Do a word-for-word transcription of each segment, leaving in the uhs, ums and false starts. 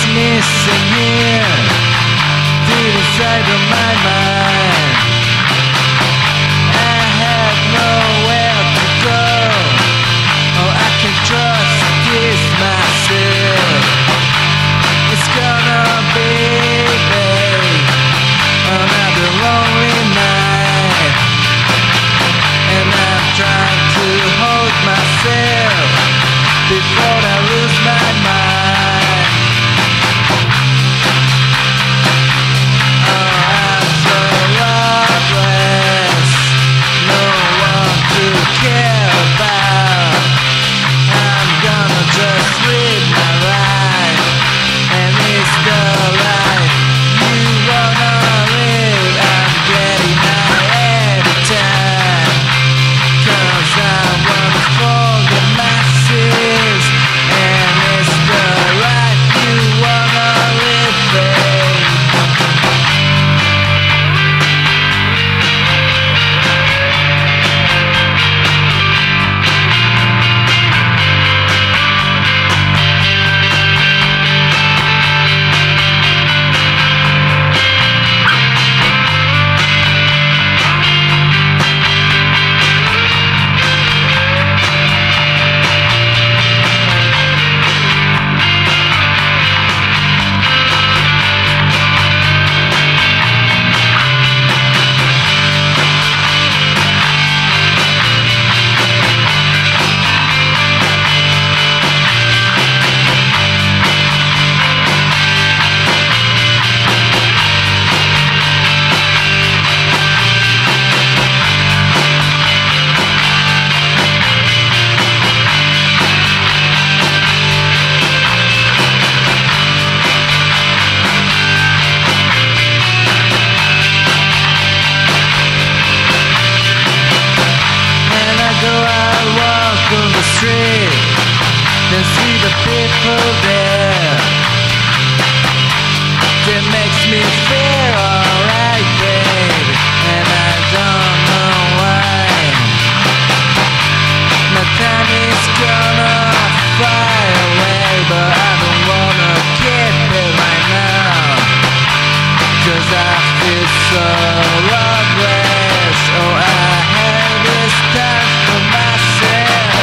missing here to the side of my mind. I have nowhere to go. Oh, I can trust this myself. It's gonna be, babe, another lonely night, and I'm trying to hold myself before I lose my mind. Oh, I'm so loveless, no one to care about. I'm gonna just live my life, and it's the life you wanna live. I'm getting high every time, 'cause I wanna fool the masses, and it's the life you wanna live, babe. Street, then see the people there. That makes me feel alright, babe, and I don't know why. My time is gonna fly away, but I don't wanna keep it right now, 'cause I feel so loveless. Oh, I have this time for myself.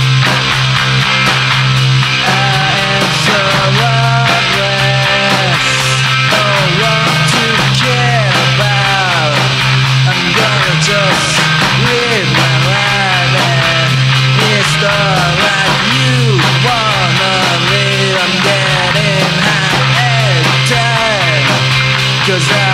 Just live my life, and it's the life you wanna live. I'm getting high every time, 'cause I